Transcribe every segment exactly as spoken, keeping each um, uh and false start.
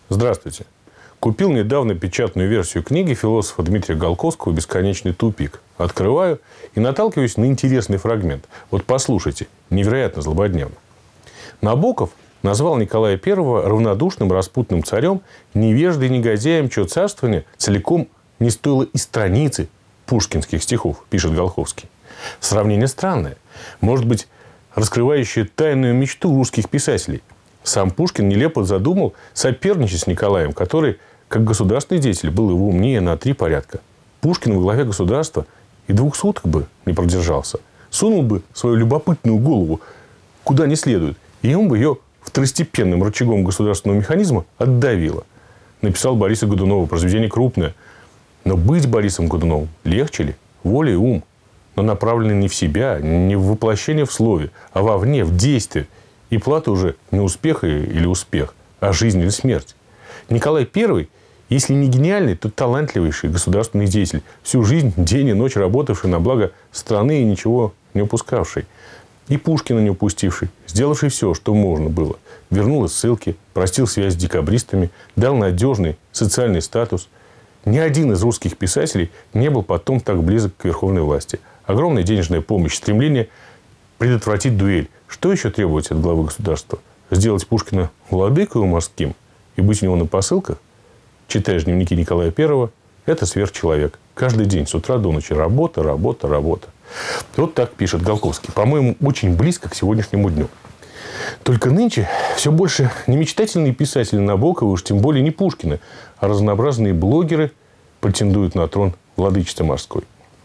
Здравствуйте. Купил недавно печатную версию книги философа Дмитрия Голковского «Бесконечный тупик». Открываю и наталкиваюсь на интересный фрагмент. Вот послушайте, невероятно злободневно. Набоков назвал Николая Первого равнодушным распутным царем, невеждой и негодяем, чье царствование целиком не стоило и страницы пушкинских стихов, пишет Голковский. Сравнение странное. Может быть, раскрывающее тайную мечту русских писателей. Сам Пушкин нелепо задумал соперничать с Николаем, который, как государственный деятель, был его умнее на три порядка. Пушкин во главе государства и двух суток бы не продержался. Сунул бы свою любопытную голову куда не следует, и ему бы ее второстепенным рычагом государственного механизма отдавило. Написал Бориса Годунова, произведение крупное. Но быть Борисом Годуновым легче ли? Воля и ум. Но направлены не в себя, не в воплощение в слове, а вовне, в действие. И плата уже не успех или успех, а жизнь или смерть. Николай Первый, если не гениальный, то талантливейший государственный деятель, всю жизнь, день и ночь работавший на благо страны и ничего не упускавший. И Пушкина не упустивший, сделавший все, что можно было. Вернул из ссылки, простил связь с декабристами, дал надежный социальный статус. Ни один из русских писателей не был потом так близок к верховной власти. Огромная денежная помощь, стремление предотвратить дуэль. Что еще требуется от главы государства? Сделать Пушкина владыкою морским и быть у него на посылках? Читаешь дневники Николая Первого, это сверхчеловек. Каждый день с утра до ночи работа, работа, работа. Вот так пишет Голковский. По-моему, очень близко к сегодняшнему дню. Только нынче все больше не мечтательные писатели Набокова, уж тем более не Пушкина, а разнообразные блогеры претендуют на трон владычицы морской.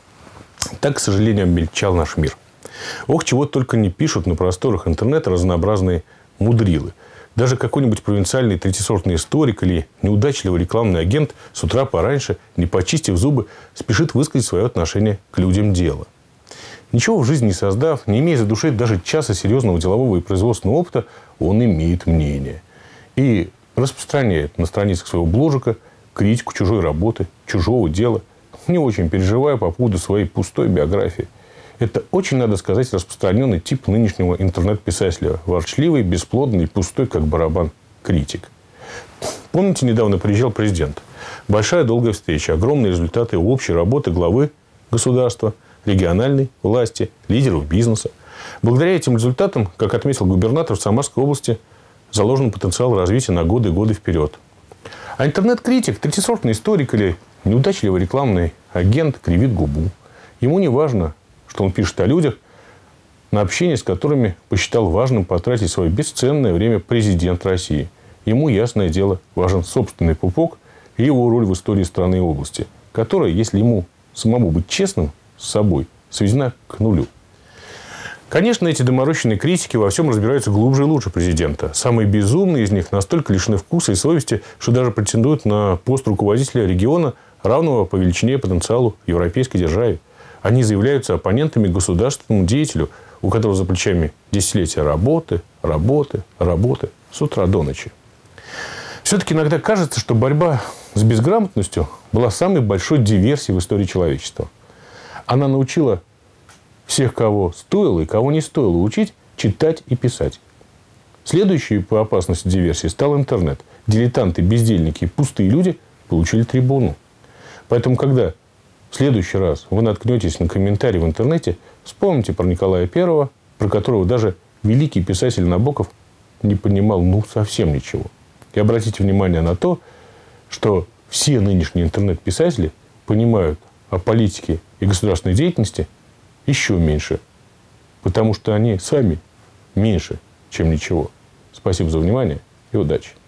Так, к сожалению, обмельчал наш мир. Ох, чего только не пишут на просторах интернета разнообразные мудрилы. Даже какой-нибудь провинциальный третьесортный историк или неудачливый рекламный агент с утра пораньше, не почистив зубы, спешит высказать свое отношение к людям дела. Ничего в жизни не создав, не имея за душой даже часа серьезного делового и производственного опыта, он имеет мнение. И распространяет на страницах своего бложика критику чужой работы, чужого дела, не очень переживая по поводу своей пустой биографии. Это очень, надо сказать, распространенный тип нынешнего интернет-писателя. Ворчливый, бесплодный, пустой, как барабан, критик. Помните, недавно приезжал президент. Большая долгая встреча. Огромные результаты общей работы главы государства, региональной власти, лидеров бизнеса. Благодаря этим результатам, как отметил губернатор, в Самарской области заложен потенциал развития на годы и годы вперед. А интернет-критик, третьесортный историк или неудачливый рекламный агент кривит губу. Ему не важно, что он пишет о людях, на общение с которыми посчитал важным потратить свое бесценное время президент России. Ему, ясное дело, важен собственный пупок и его роль в истории страны и области, которая, если ему самому быть честным с собой, сведена к нулю. Конечно, эти доморощенные критики во всем разбираются глубже и лучше президента. Самые безумные из них настолько лишены вкуса и совести, что даже претендуют на пост руководителя региона, равного по величине и потенциалу европейской державе. Они заявляются оппонентами государственному деятелю, у которого за плечами десятилетия работы, работы, работы с утра до ночи. Все-таки иногда кажется, что борьба с безграмотностью была самой большой диверсией в истории человечества. Она научила всех, кого стоило и кого не стоило учить, читать и писать. Следующей по опасности диверсии стал интернет. Дилетанты, бездельники и пустые люди получили трибуну. Поэтому, когда в следующий раз вы наткнетесь на комментарий в интернете, вспомните про Николая Первого, про которого даже великий писатель Набоков не понимал ну совсем ничего. И обратите внимание на то, что все нынешние интернет-писатели понимают о политике и государственной деятельности еще меньше. Потому что они сами меньше, чем ничего. Спасибо за внимание и удачи.